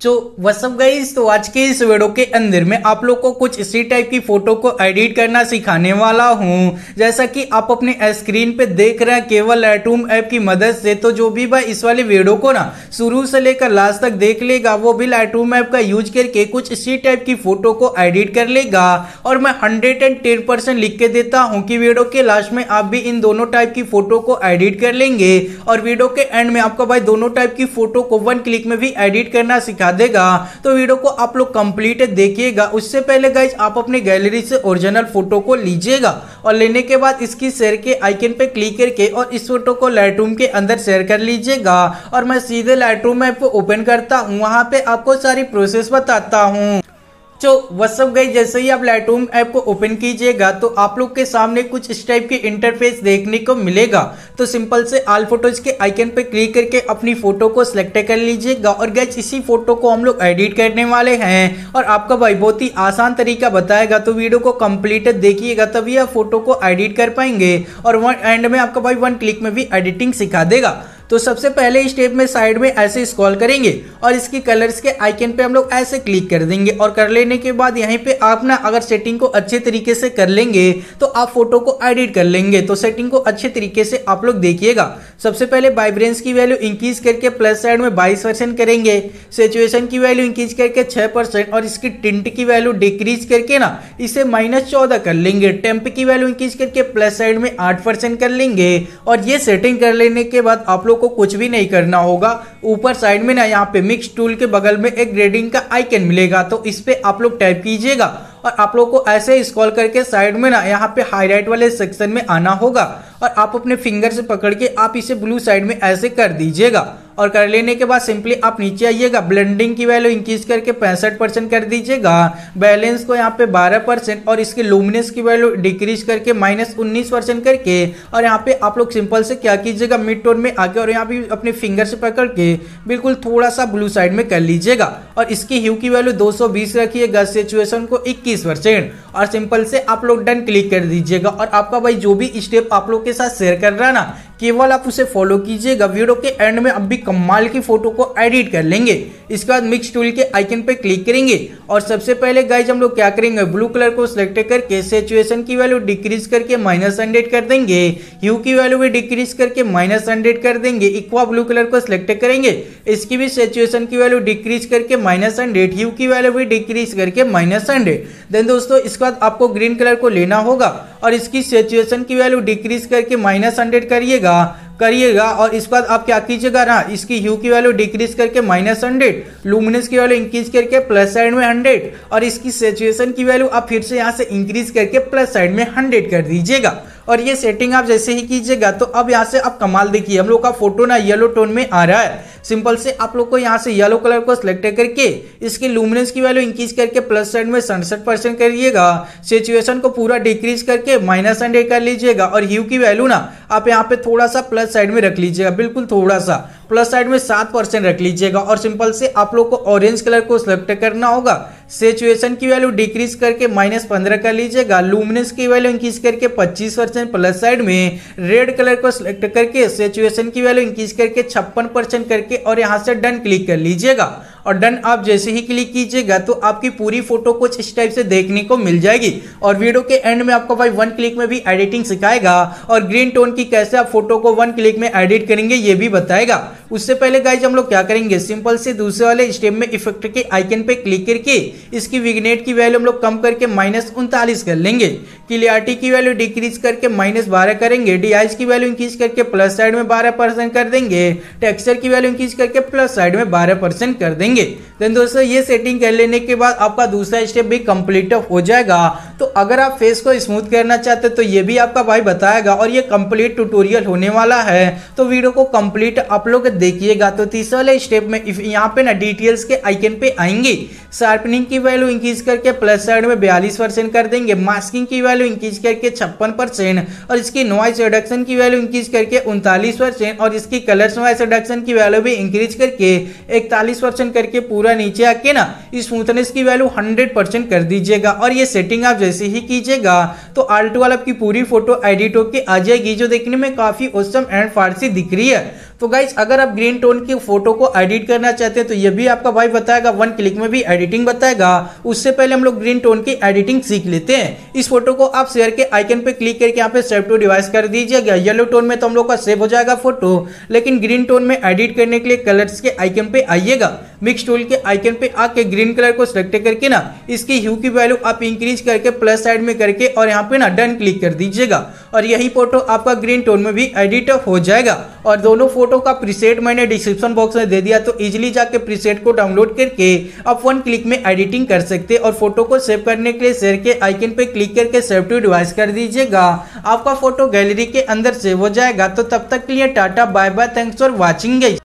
तो WhatsApp guys, तो आज के इस वीडियो के अंदर मैं आप लोग को कुछ इसी टाइप की फोटो को एडिट करना सिखाने वाला हूं। जैसा कि आप अपने स्क्रीन पे देख रहे हैं केवल लाइटरूम ऐप की मदद से। तो जो भी भाई इस वाले वीडियो को ना शुरू से लेकर लास्ट तक देख लेगा वो भी लाइटरूम ऐप का यूज करके कुछ इसी टाइप की फोटो को एडिट कर लेगा। और मैं 110% लिख के देता हूं कि वीडियो के लास्ट में आप भी इन दोनों टाइप की फोटो को एडिट कर लेंगे और वीडियो के एंड में आपका भाई दोनों टाइप की फोटो को 1 क्लिक में भी एडिट करना सिखा देगा। तो वीडियो को आप लोग कंप्लीट देखिएगा। उससे पहले गाइज आप अपनी गैलरी से ओरिजिनल फोटो को लीजिएगा और लेने के बाद इसकी शेयर के आइकन पे क्लिक करके और इस फोटो को लाइटरूम के अंदर शेयर कर लीजिएगा। और मैं सीधे लाइटरूम ऐप को ओपन करता हूं, वहां पे आपको सारी प्रोसेस बताता हूं। तो व्हाट्सअप गाइस, जैसे ही आप लाइटरूम ऐप को ओपन कीजिएगा तो आप लोग के सामने कुछ इस टाइप की इंटरफेस देखने को मिलेगा। तो सिंपल से ऑल फोटोज के आइकन पे क्लिक करके अपनी फोटो को सिलेक्ट कर लीजिएगा। और गाइस इसी फोटो को हम लोग एडिट करने वाले हैं और आपका भाई बहुत ही आसान तरीका बताएगा। तो वीडियो को कंप्लीट देखिएगा तभी आप फोटो को एडिट कर पाएंगे और एंड में आपका भाई 1 क्लिक में भी एडिटिंग सिखा देगा। तो सबसे पहले स्टेप में साइड में ऐसे स्क्रॉल करेंगे और इसकी कलर्स के आइकन पे हम लोग ऐसे क्लिक कर देंगे। और कर लेने के बाद यहीं पे आप ना अगर सेटिंग को अच्छे तरीके से कर लेंगे तो आप फोटो को एडिट कर लेंगे। तो सेटिंग को अच्छे तरीके से आप लोग देखिएगा। सबसे पहले वाइब्रेंस की वैल्यू इंक्रीज करके प्लस साइड में 22% करेंगे, सैचुरेशन की वैल्यू इंक्रीज करके 6% और इसकी टिंट की वैल्यू डिक्रीज करके ना इसे -14 कर लेंगे। टेम्प की वैल्यू इंक्रीज करके प्लस साइड में 8% कर लेंगे। और ये सेटिंग कर लेने के बाद आप लोग को कुछ भी नहीं करना होगा। ऊपर साइड में ना यहाँ पे मिक्स टूल के बगल में एक ग्रेडिंग का आइकन मिलेगा, तो इस पे आप लोग टैप कीजिएगा और आप लोग को ऐसे स्क्रॉल करके साइड में ना यहाँ पे हाईलाइट वाले सेक्शन में आना होगा और आप अपने फिंगर से पकड़ के आप इसे ब्लू साइड में ऐसे कर दीजिएगा। और कर लेने के बाद सिंपली आप नीचे आइएगा, ब्लेंडिंग की वैल्यू इंक्रीज करके 65% कर दीजिएगा, बैलेंस को यहाँ पे 12% और इसके लुमिनेंस की वैल्यू डिक्रीज करके -19% करके। और यहाँ पे आप लोग सिंपल से क्या कीजिएगा, मिड टोन में आके और यहाँ पे अपने फिंगर से पकड़ के बिल्कुल थोड़ा सा ब्लू साइड में कर लीजिएगा। और इसकी ह्यू की वैल्यू 220 रखिएगा, सिचुएशन को 21% और सिंपल से आप लोग डन क्लिक कर दीजिएगा। और आपका भाई जो भी स्टेप आप लोग के साथ शेयर कर रहा है ना, केवल आप उसे फॉलो कीजिएगा। वीडियो के एंड में अब भी कमाल की फोटो को एडिट कर लेंगे। इसके बाद मिक्स टूल के आइकन पे क्लिक करेंगे और सबसे पहले गाइज हम लोग क्या करेंगे, ब्लू कलर को सिलेक्ट करके सैचुरेशन की वैल्यू डिक्रीज करके -100 कर देंगे, ह्यू की वैल्यू भी डिक्रीज करके -100 कर देंगे। इक्वा ब्लू कलर को सिलेक्ट करेंगे, इसकी भी सैचुरेशन की वैल्यू डिक्रीज करके -100, ह्यू की वैल्यू भी डिक्रीज करके -100। देन दोस्तों इसके बाद आपको ग्रीन कलर को लेना होगा और इसकी सैचुरेशन की वैल्यू डिक्रीज करके -100 करिएगा। और इसके बाद आप क्या कीजिएगा ना, इसकी ह्यू की वैल्यू डिक्रीज करके -100, लुमिनेंस की वैल्यू इंक्रीज करके प्लस साइड में 100 और इसकी सैचुरेशन की वैल्यू आप फिर से यहाँ से इंक्रीज करके प्लस साइड में 100 कर दीजिएगा। और ये सेटिंग आप जैसे ही कीजिएगा तो अब यहाँ से आप कमाल देखिए, हम लोग का फोटो ना येलो टोन में आ रहा है। सिंपल से आप लोग को यहाँ से येलो कलर को सिलेक्ट करके इसकी लुमिनेंस की वैल्यू इंक्रीज करके प्लस साइड में 67% करिएगा, सैचुरेशन को पूरा डिक्रीज करके -100 कर लीजिएगा। और ह्यू की वैल्यू ना आप यहाँ पे थोड़ा सा प्लस साइड में रख लीजिएगा, बिल्कुल थोड़ा सा प्लस साइड में 7% रख लीजिएगा। और सिंपल से आप लोग को ऑरेंज कलर को सिलेक्ट करना होगा, सैचुरेशन की वैल्यू डिक्रीज करके -15 कर लीजिएगा, लुमिनेंस की वैल्यू इंक्रीज करके 25% प्लस साइड में। रेड कलर को सिलेक्ट करके सैचुरेशन की वैल्यू इंक्रीज करके 56% करके और यहां से डन क्लिक कर लीजिएगा। और डन आप जैसे ही क्लिक कीजिएगा तो आपकी पूरी फोटो कुछ इस टाइप से देखने को मिल जाएगी। और वीडियो के एंड में आपको भाई 1 क्लिक में भी एडिटिंग सिखाएगा और ग्रीन टोन की कैसे आप फोटो को 1 क्लिक में एडिट करेंगे ये भी बताएगा। उससे पहले गाइज हम लोग क्या करेंगे, सिंपल से दूसरे वाले स्टेप में इफेक्ट के आइकन पे क्लिक करके इसकी विग्नेट की वैल्यू हम लोग कम करके -39 कर लेंगे, क्लियरिटी की वैल्यू डिक्रीज करके -12 करेंगे, डीआईएस की वैल्यू इंक्रीज करके प्लस साइड में 12% कर देंगे, टेक्सचर की वैल्यू इंक्रीज करके प्लस साइड में 12% कर देंगे। देन दोस्तों ये सेटिंग कर लेने के बाद आपका दूसरा स्टेप भी कंप्लीट हो जाएगा। तो अगर आप फेस को स्मूथ करना चाहते तो ये भी आपका भाई बताएगा और ये कंप्लीट ट्यूटोरियल होने वाला है। तो वीडियो को कंप्लीट आप लोग देखिएगा। तो तीसरे वाले स्टेप में यहाँ पे ना डिटेल्स के आइकन पे आएंगे, शार्पनिंग की वैल्यू इंक्रीज करके प्लस साइड में 42% कर देंगे, मास्किंग की वैल्यू इंक्रीज करके 56% और इसकी नॉइज रिडक्शन की वैल्यू इंक्रीज करके 39% और इसकी कलर्स नॉइज रिडक्शन की वैल्यू भी इंक्रीज करके 41% करके पूरा नीचे आके ना स्मूथनेस की वैल्यू 100% कर दीजिएगा। और ये सेटिंग आप जैसे ही कीजिएगा तो ऑल्ट वाला आपकी पूरी फोटो एडिट होके आ जाएगी, जो देखने में काफी औसम एंड फारसी दिख रही है। तो गाइस अगर आप ग्रीन टोन की फोटो को एडिट करना चाहते हैं तो ये भी आपका भाई बताएगा, 1 क्लिक में भी एडिटिंग बताएगा। उससे पहले हम लोग ग्रीन टोन की एडिटिंग सीख लेते हैं। इस फोटो को आप शेयर के आइकन पे क्लिक करके यहाँ पे सेव टू डिवाइस कर दीजिएगा। येलो टोन में तो हम लोग का सेव हो जाएगा फोटो, लेकिन ग्रीन टोन में एडिट करने के लिए कलर्स के आइकन पे आइएगा। मिक्स टूल के आइकन पे आके ग्रीन कलर को सिलेक्ट करके ना इसकी ह्यू की वैल्यू आप इंक्रीज करके प्लस साइड में करके और यहाँ पे ना डन क्लिक कर दीजिएगा और यही फोटो आपका ग्रीन टोन में भी एडिट हो जाएगा। और दोनों फोटो का प्रीसेट मैंने डिस्क्रिप्शन बॉक्स में दे दिया, तो इजीली जाके प्रीसेट को डाउनलोड करके आप 1 क्लिक में एडिटिंग कर सकते हैं। और फोटो को सेव करने के लिए शेयर के आइकन पे क्लिक करके सेव टू डिवाइस कर दीजिएगा। आपका फोटो गैलरी के अंदर सेव हो जाएगा। तो तब तक के लिए tata bye bye, thanks for watching.